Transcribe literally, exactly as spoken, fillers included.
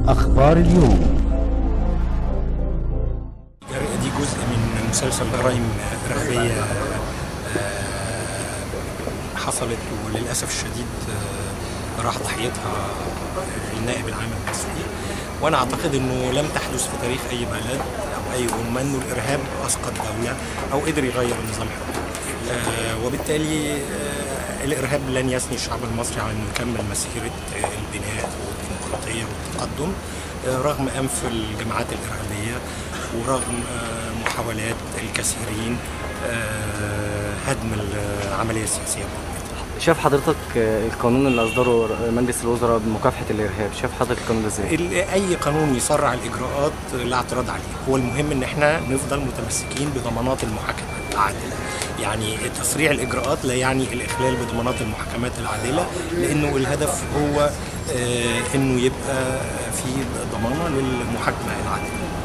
أخبار اليوم. دي جزء من مسلسل جرائم إرهابية حصلت وللأسف الشديد راح ضحيتها النائب العام المصري، وأنا أعتقد أنه لم تحدث في تاريخ أي بلد أو أي أمة أنه الإرهاب أسقط دولة أو قدر يغير النظام الحكومي. وبالتالي الإرهاب لن يثني الشعب المصري على أنه يكمل مسيرة البناء والديمقراطية والتقدم رغم أنف الجماعات الإرهابية ورغم محاولات الكثيرين هدم العملية السياسية. شاف حضرتك القانون اللي أصدره مجلس الوزراء بمكافحة الإرهاب، شاف حضرتك القانون ده ازاي؟ أي قانون يسرع الإجراءات لا اعتراض عليه، هو المهم إن احنا نفضل متمسكين بضمانات المحاكمة العادلة. يعني تسريع الإجراءات لا يعني الإخلال بضمانات المحاكمات العادلة، لأنه الهدف هو إنه يبقى في ضمانة للمحاكمة العادلة.